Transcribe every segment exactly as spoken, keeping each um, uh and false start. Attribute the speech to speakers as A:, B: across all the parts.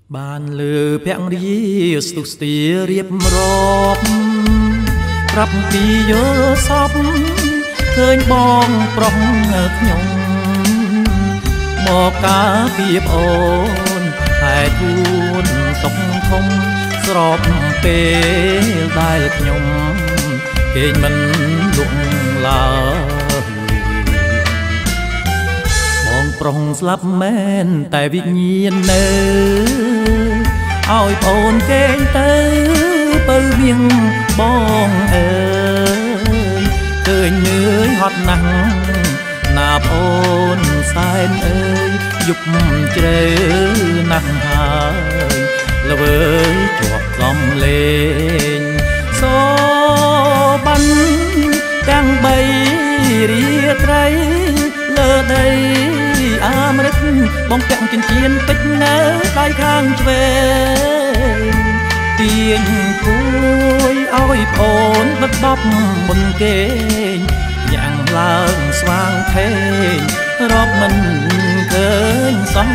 A: បានលើភក្តីស្ទុះស្ទារៀបរាប់ប្រាប់ពីយោសពឃើញបងប្រុសខ្ញុំមកការពីប្អូនតែទួនសុខធំស្របពេលដែលខ្ញុំគេមិនលក់ឡើយបងប្រុសស្លាប់មែនតែវិញ្ញាណនៅឲ្យប្អូនគេទៅបើវៀងបងអើយឃើញនឿយហត់ណាស់ណាប្អូនសែនអើយយប់ជ្រៅណាស់ហើយល្វើយជាប់កំលេងសូបានទាំងបីរាត្រីលើដីអាមេរិកបងពាក់ចិញ្ចៀនពេជ្រនៅដៃខាងឆ្វេងទាញគួយឲ្យប្អូនបិទបប់មុនគេយ៉ាងឡើងស្វាងថេងរាប់មិនឃើញសំ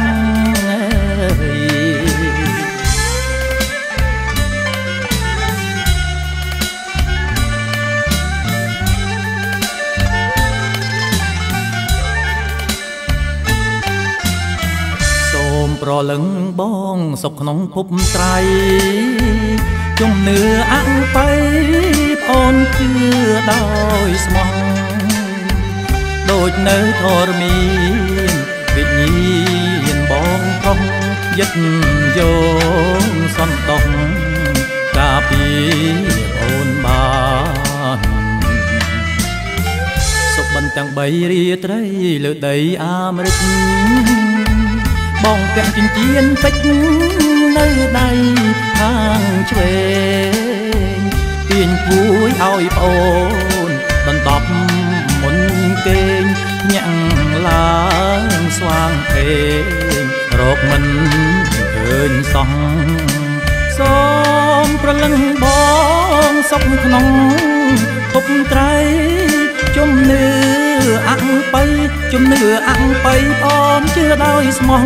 A: ប្រលឹងបងសុខក្នុងភពត្រៃជំនឿអង្គបៃប្អូនជឿដោយស្មោះដូចនៅធរមានវិញ្ញាណបងប្រុសយិតយោងសន្តោសការពីអូនបានសុខបិណ្ឌទាំងបីរាត្រីលើដីអាមេរិកបងពាក់ចិញ្ចៀនពេជ្រនៅដៃខាងឆ្វេងទាញពួយឲ្យប្អូនដណ្ដប់មុនគេងញាក់ឡើងស្វាងភេងរកមិនឃើញសោះសូមប្រលឹងបងសុខក្នុងភពត្រៃជំនឿអង្គបៃជំនឿអង្គបៃអូនជឿដោយស្មោះ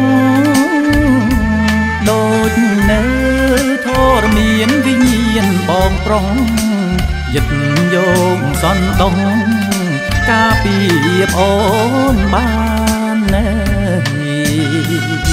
A: ដូចនៅធរមានវិញ្ញាណបងប្រុសយិតយោងសន្តោសការពីប្អូនបានណែ